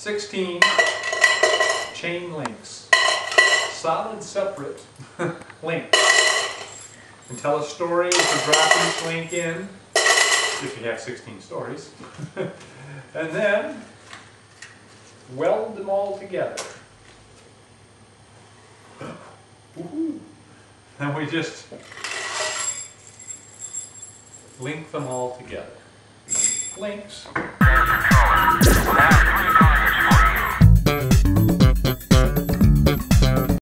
16 chain links, solid separate links. And tell a story if you drop each link in, if you have 16 stories. And then weld them all together. Woohoo! And we just link them all together. Links.